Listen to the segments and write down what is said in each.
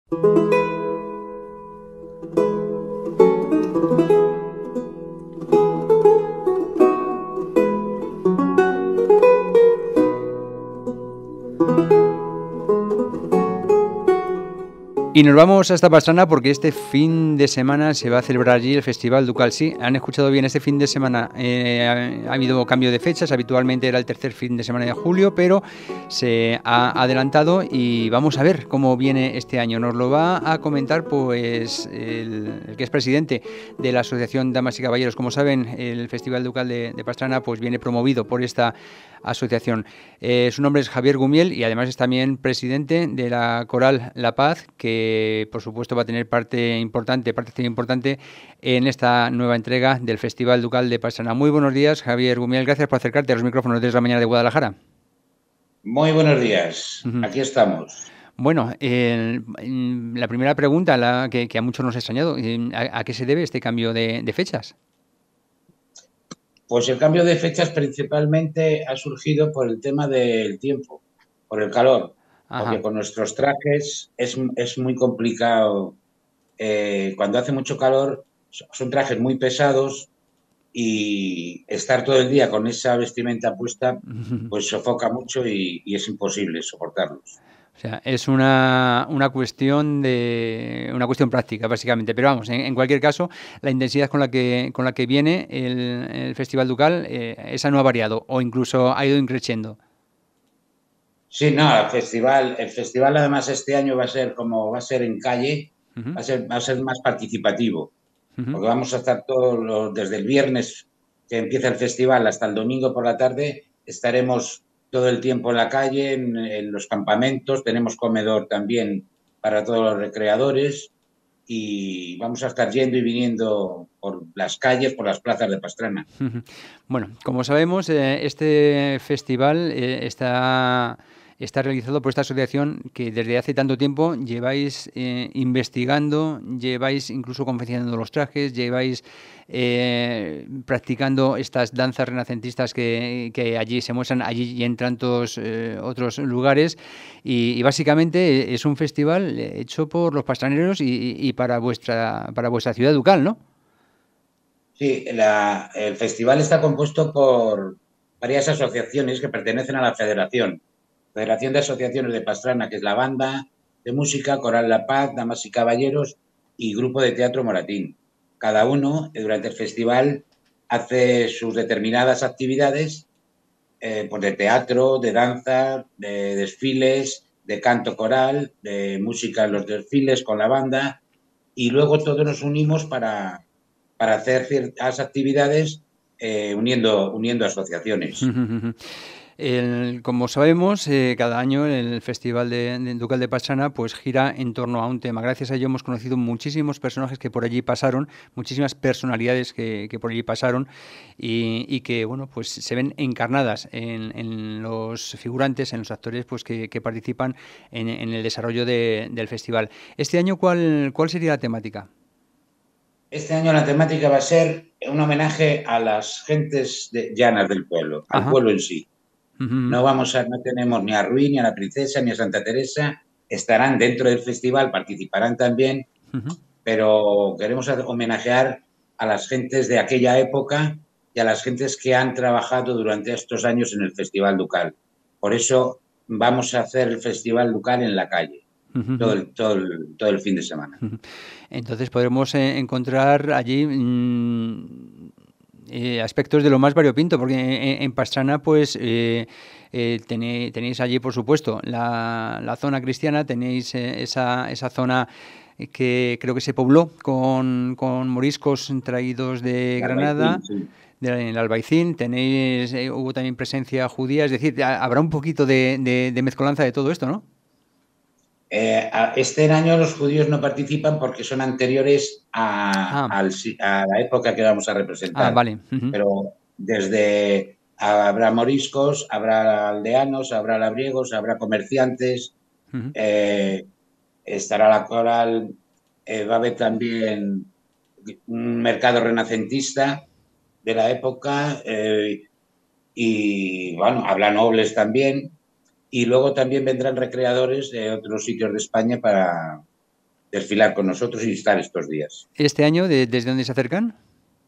Y nos vamos hasta Pastrana porque este fin de semana se va a celebrar allí el Festival Ducal. Sí, han escuchado bien, este fin de semana ha habido cambio de fechas, habitualmente era el tercer fin de semana de julio, pero se ha adelantado y vamos a ver cómo viene este año. Nos lo va a comentar pues el que es presidente de la Asociación Damas y Caballeros. Como saben, el Festival Ducal de Pastrana pues viene promovido por esta asociación. Su nombre es Javier Gumiel y además es también presidente de la Coral La Paz, que por supuesto va a tener participación importante en esta nueva entrega del Festival Ducal de Pastrana. Muy buenos días, Javier Gumiel, gracias por acercarte a los micrófonos desde la mañana de Guadalajara. Muy buenos días, aquí estamos. Bueno, la primera pregunta que a muchos nos ha extrañado, ¿a qué se debe este cambio de fechas? Pues el cambio de fechas principalmente ha surgido por el tema del tiempo, por el calor, porque Ajá. con nuestros trajes es muy complicado. Cuando hace mucho calor son trajes muy pesados y estar todo el día con esa vestimenta puesta pues sofoca mucho y es imposible soportarlos. O sea, es una cuestión una cuestión práctica, básicamente. Pero vamos, en cualquier caso, la intensidad con la que viene el Festival Ducal, esa no ha variado o incluso ha ido increciendo. Sí, no, el festival además este año va a ser como va a ser en calle, Uh-huh, va a ser más participativo, uh-huh. porque vamos a estar desde el viernes que empieza el festival hasta el domingo por la tarde, estaremos todo el tiempo en la calle, en los campamentos, tenemos comedor también para todos los recreadores y vamos a estar yendo y viniendo por las calles, por las plazas de Pastrana. Bueno, como sabemos, este festival está realizado por esta asociación que desde hace tanto tiempo lleváis investigando, lleváis incluso confeccionando los trajes, lleváis practicando estas danzas renacentistas que allí se muestran, allí y en tantos otros lugares. Y básicamente es un festival hecho por los pastraneros y para vuestra ciudad ducal, ¿no? Sí, el festival está compuesto por varias asociaciones que pertenecen a la Federación de Asociaciones de Pastrana, que es la banda de música, Coral La Paz, Damas y Caballeros y Grupo de Teatro Moratín. Cada uno, durante el festival, hace sus determinadas actividades, pues de teatro, de danza, de desfiles, de canto coral, de música en los desfiles con la banda, y luego todos nos unimos para hacer ciertas actividades uniendo asociaciones. Como sabemos, cada año el Festival de Ducal de Pastrana pues gira en torno a un tema. Gracias a ello hemos conocido muchísimos personajes que por allí pasaron, muchísimas personalidades que por allí pasaron y que bueno pues se ven encarnadas en los figurantes, en los actores pues que participan en el desarrollo del festival. Este año, ¿cuál sería la temática? Este año la temática va a ser un homenaje a las gentes llanas del pueblo, al Ajá. pueblo en sí. Uh-huh. No tenemos ni a Ruiz, ni a la Princesa, ni a Santa Teresa. Estarán dentro del festival, participarán también, Uh-huh. pero queremos homenajear a las gentes de aquella época y a las gentes que han trabajado durante estos años en el Festival Ducal. Por eso vamos a hacer el Festival Ducal en la calle, Uh-huh. todo el fin de semana. Entonces podremos encontrar allí aspectos de lo más variopinto, porque en Pastrana pues tenéis allí por supuesto la zona cristiana, tenéis esa zona que creo que se pobló con moriscos traídos de El Granada, Albaicín, sí. del Albaicín, tenéis hubo también presencia judía, es decir, habrá un poquito de mezcolanza de todo esto, ¿no? Este año los judíos no participan porque son anteriores Ah, a la época que vamos a representar. vale. Uh-huh. Pero desde habrá moriscos, habrá aldeanos, habrá labriegos, habrá comerciantes, Uh-huh. eh, estará la coral, va a haber también un mercado renacentista de la época y bueno, habrá nobles también. Y luego también vendrán recreadores de otros sitios de España desfilar con nosotros y estar estos días. ¿Este año desde dónde se acercan?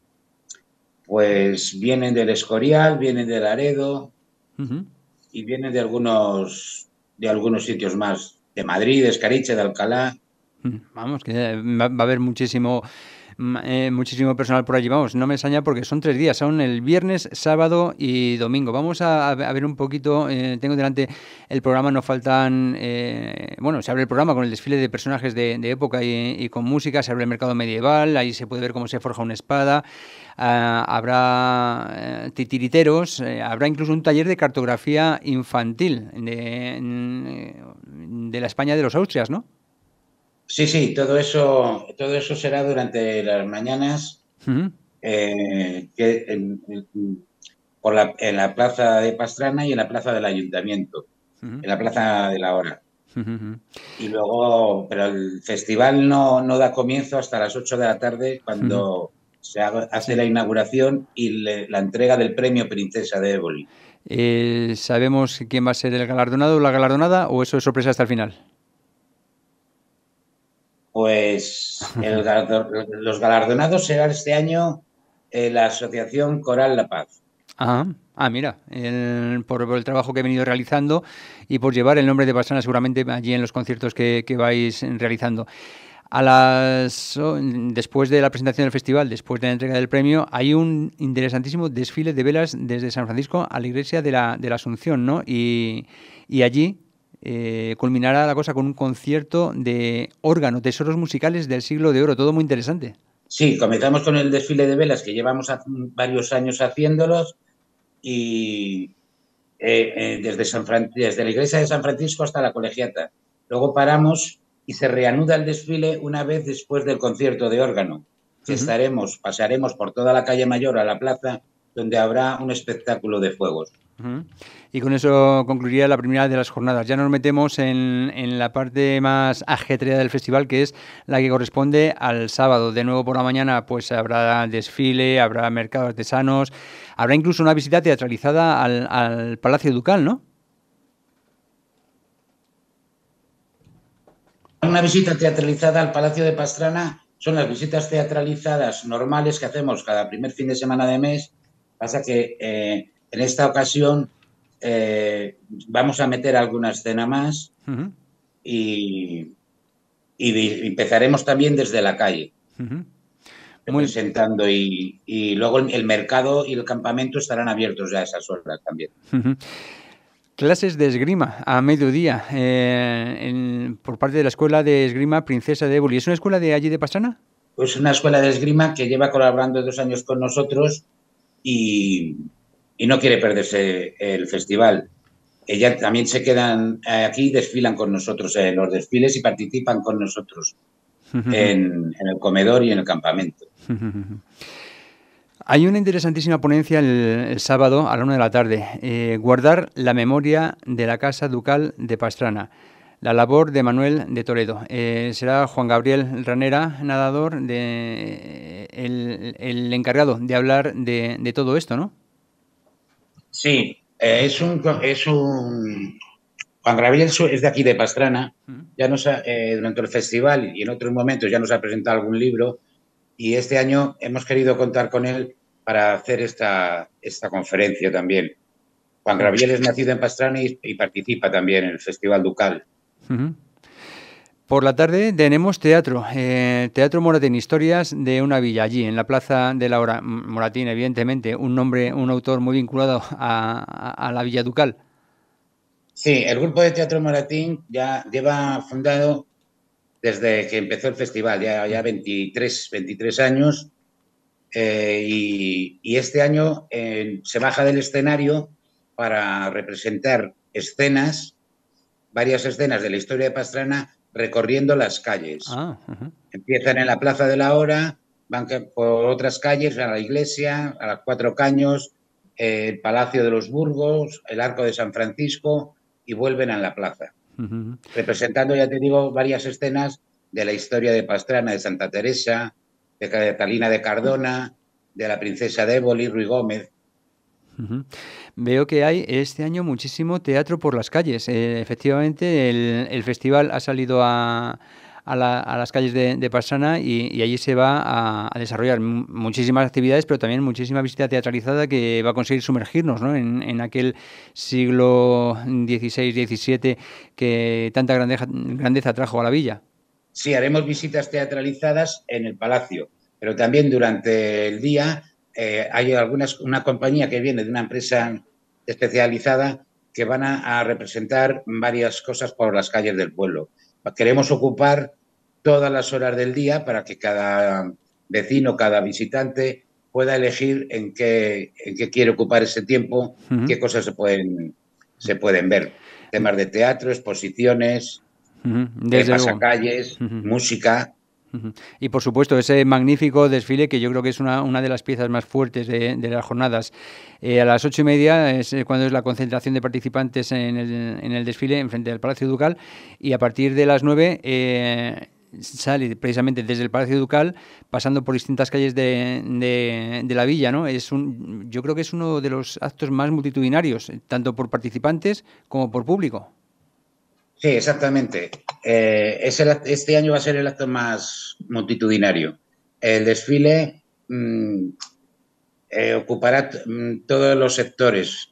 Pues vienen del Escorial, vienen de Laredo Uh-huh. y vienen de algunos sitios más, de Madrid, de Escariche, de Alcalá. Vamos, que va a haber muchísimo personal por allí. Vamos, no me extraña porque son 3 días, son el viernes, sábado y domingo. Vamos a ver un poquito, tengo delante el programa, nos faltan, bueno, se abre el programa con el desfile de personajes de época y con música, se abre el mercado medieval, ahí se puede ver cómo se forja una espada, habrá titiriteros, habrá incluso un taller de cartografía infantil de la España de los Austrias, ¿no? Sí, todo eso será durante las mañanas Uh-huh. En la plaza de Pastrana y en la plaza del Ayuntamiento, Uh-huh. en la plaza de la Hora. Uh-huh. Y luego, pero el festival no da comienzo hasta las 8 de la tarde, Uh-huh. cuando hace Sí. la inauguración y la entrega del premio Princesa de Éboli. ¿Sabemos quién va a ser el galardonado o la galardonada o eso es sorpresa hasta el final? Pues los galardonados serán este año la Asociación Coral La Paz. Mira, por el trabajo que he venido realizando y por llevar el nombre de Pastrana seguramente allí en los conciertos que vais realizando. Después de la presentación del festival, después de la entrega del premio, hay un interesantísimo desfile de velas desde San Francisco a la iglesia de la Asunción, ¿no? Y allí culminará la cosa con un concierto de órgano, tesoros musicales del siglo de oro, todo muy interesante. Sí, comenzamos con el desfile de velas que llevamos varios años haciéndolos y desde la iglesia de San Francisco hasta la colegiata. Luego paramos y se reanuda el desfile una vez después del concierto de órgano, que Uh-huh. pasaremos por toda la calle Mayor a la plaza, donde habrá un espectáculo de fuegos. Uh-huh. Y con eso concluiría la primera de las jornadas. Ya nos metemos en la parte más ajetreada del festival, que es la que corresponde al sábado. De nuevo por la mañana pues habrá desfile, habrá mercados artesanos, habrá incluso una visita teatralizada al Palacio Ducal, ¿no? Una visita teatralizada al Palacio de Pastrana son las visitas teatralizadas normales que hacemos cada primer fin de semana de mes. Pasa que en esta ocasión vamos a meter alguna escena más Uh-huh. y empezaremos también desde la calle, Uh-huh. Muy, representando y luego el mercado y el campamento estarán abiertos ya a esas horas también. uh-huh. Clases de esgrima a mediodía por parte de la Escuela de Esgrima Princesa de Éboli. ¿Es una escuela de allí de Pastrana? Pues una escuela de esgrima que lleva colaborando 2 años con nosotros y no quiere perderse el festival. Ellas también se quedan aquí, desfilan con nosotros en los desfiles y participan con nosotros en el comedor y en el campamento. Hay una interesantísima ponencia el sábado a la 1 de la tarde. Guardar la memoria de la Casa Ducal de Pastrana. La labor de Manuel de Toledo. Será Juan Gabriel Ranera, nadador, el encargado de hablar de todo esto, ¿no? Sí, Juan Gabriel es de aquí de Pastrana. Ya durante el festival y en otros momentos ya nos ha presentado algún libro y este año hemos querido contar con él para hacer esta conferencia también. Juan Gabriel es nacido en Pastrana y participa también en el Festival Ducal. Por la tarde tenemos teatro, Teatro Moratín, historias de una villa allí, en la Plaza de la Hora. Moratín, evidentemente, un autor muy vinculado a la Villa Ducal. Sí, el grupo de Teatro Moratín ya lleva fundado desde que empezó el festival, ya 23 años, y este año se baja del escenario para representar varias escenas de la historia de Pastrana recorriendo las calles. Empiezan en la Plaza de la Hora, van por otras calles, a la iglesia, a las Cuatro Caños, el Palacio de los Burgos, el Arco de San Francisco y vuelven a la plaza. Representando, ya te digo, varias escenas de la historia de Pastrana, de Santa Teresa, de Catalina de Cardona, de la princesa de Éboli, Ruy Gómez. Veo que hay este año muchísimo teatro por las calles. Efectivamente, el festival ha salido a a las calles de Pastrana y allí se va a desarrollar muchísimas actividades, pero también muchísima visita teatralizada que va a conseguir sumergirnos, ¿no? En aquel siglo XVI-XVII que tanta grandeza trajo a la villa. Sí, haremos visitas teatralizadas en el Palacio, pero también durante el día hay una compañía que viene de una empresa especializada que van a representar varias cosas por las calles del pueblo. Queremos ocupar todas las horas del día para que cada vecino, cada visitante pueda elegir en qué quiere ocupar ese tiempo, Uh-huh. qué cosas se pueden ver. Temas de teatro, exposiciones, Uh-huh. Desde luego. pasacalles, Uh-huh. música. Uh-huh. Y por supuesto, ese magnífico desfile que yo creo que es una de las piezas más fuertes de las jornadas. A las 8:30 es cuando es la concentración de participantes en el desfile en frente al Palacio Ducal y a partir de las 9 sale precisamente desde el Palacio Ducal pasando por distintas calles de la villa, ¿no? Yo creo que es uno de los actos más multitudinarios, tanto por participantes como por público. Sí, exactamente. Este año va a ser el acto más multitudinario. El desfile ocupará todos los sectores.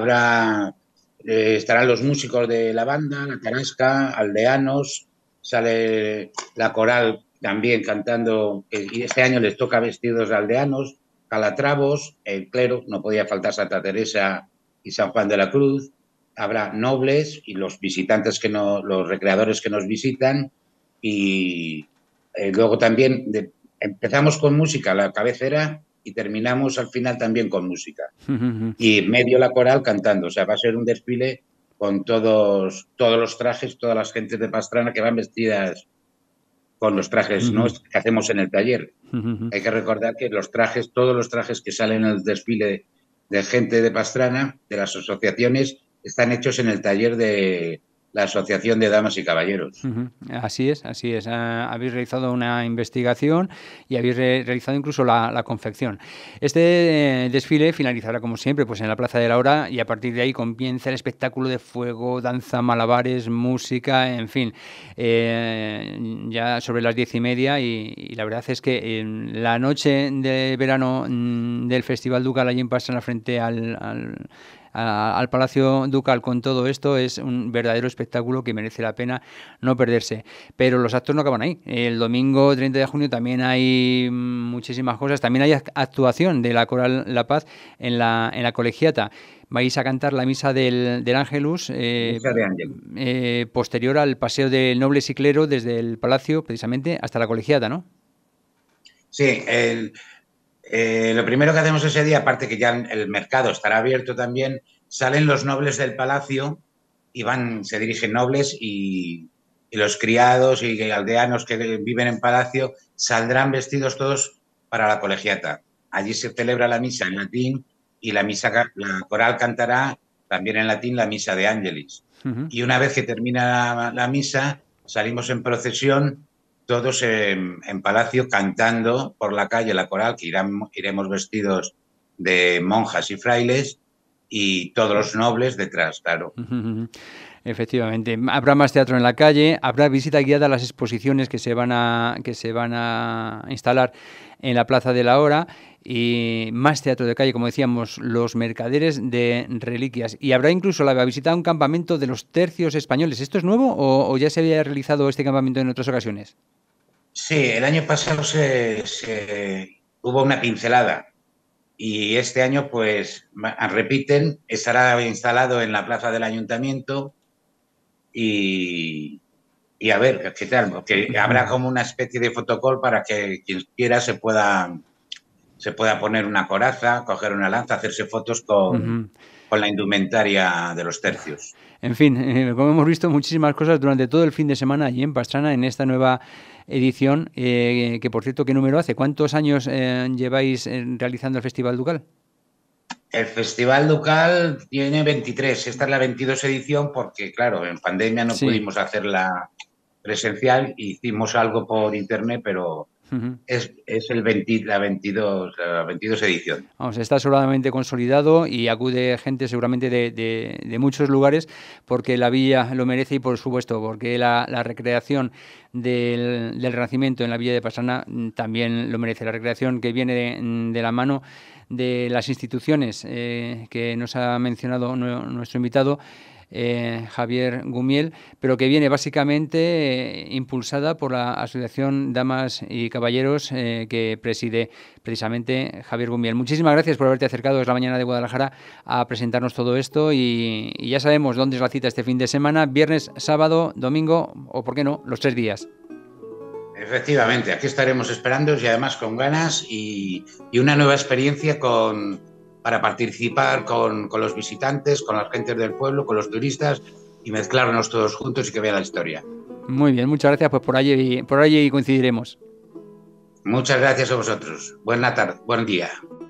Estarán los músicos de la banda, la tarasca, aldeanos, sale la coral también cantando, y este año les toca vestidos de aldeanos, calatravos, el clero, no podía faltar Santa Teresa y San Juan de la Cruz, habrá nobles y los visitantes los recreadores que nos visitan, y luego también empezamos con música, la cabecera, y terminamos al final también con música. Y en medio la coral cantando. O sea, va a ser un desfile con todos los trajes, todas las gentes de Pastrana que van vestidas con los trajes, ¿no?, que hacemos en el taller. Hay que recordar que todos los trajes que salen en el desfile de gente de Pastrana, de las asociaciones, están hechos en el taller de la Asociación de Damas y Caballeros. Así es, así es. Habéis realizado una investigación y habéis realizado incluso la confección. Este desfile finalizará, como siempre, pues en la Plaza de la Hora y a partir de ahí comienza el espectáculo de fuego, danza, malabares, música, en fin, ya sobre las 10:30 y la verdad es que en la noche de verano del Festival Ducal allí en Pastrana frente al Palacio Ducal con todo esto es un verdadero espectáculo que merece la pena no perderse. Pero los actos no acaban ahí. El domingo 30 de junio también hay muchísimas cosas. También hay actuación de la Coral La Paz en la Colegiata. Vais a cantar la misa del Ángelus Misa de Ángel. posterior al paseo del Noble Ciclero desde el Palacio precisamente hasta la Colegiata, ¿no? Sí, lo primero que hacemos ese día, aparte que ya el mercado estará abierto también, salen los nobles del palacio y se dirigen nobles y los criados y aldeanos que viven en palacio saldrán vestidos todos para la colegiata. Allí se celebra la misa en latín y la coral cantará también en latín la misa de Ángelis. Y una vez que termina la misa, salimos en procesión todos en palacio cantando por la calle la coral, que iremos vestidos de monjas y frailes y todos los nobles detrás, claro. Efectivamente, habrá más teatro en la calle, habrá visita guiada a las exposiciones que se van a instalar en la Plaza de la Hora y más teatro de calle, como decíamos, los mercaderes de reliquias y habrá incluso la visita a un campamento de los tercios españoles. ¿Esto es nuevo o ya se había realizado este campamento en otras ocasiones? Sí, el año pasado hubo una pincelada y este año pues repiten, estará instalado en la plaza del ayuntamiento y a ver qué tal, porque habrá como una especie de fotocall para que quien quiera se pueda poner una coraza, coger una lanza, hacerse fotos con la indumentaria de los tercios. En fin, como hemos visto muchísimas cosas durante todo el fin de semana allí en Pastrana, en esta nueva edición, que por cierto, ¿qué número hace? ¿Cuántos años lleváis realizando el Festival Ducal? El Festival Ducal tiene 23, esta es la 22 edición porque, claro, en pandemia no pudimos hacerla presencial, hicimos algo por internet, pero Ujú. es la 22 edición. Vamos, está seguramente consolidado y acude gente seguramente de muchos lugares porque la villa lo merece y por supuesto porque la recreación del Renacimiento en la villa de Pastrana también lo merece. La recreación que viene de la mano de las instituciones que nos ha mencionado nuestro invitado. Javier Gumiel, pero que viene básicamente impulsada por la Asociación Damas y Caballeros que preside precisamente Javier Gumiel. Muchísimas gracias por haberte acercado desde la mañana de Guadalajara a presentarnos todo esto y ya sabemos dónde es la cita este fin de semana, viernes, sábado, domingo o, por qué no, los 3 días. Efectivamente, aquí estaremos esperando y además con ganas y una nueva experiencia para participar con los visitantes, con las gentes del pueblo, con los turistas y mezclarnos todos juntos y que vean la historia. Muy bien, muchas gracias, pues por allí coincidiremos. Muchas gracias a vosotros. Buena tarde, buen día.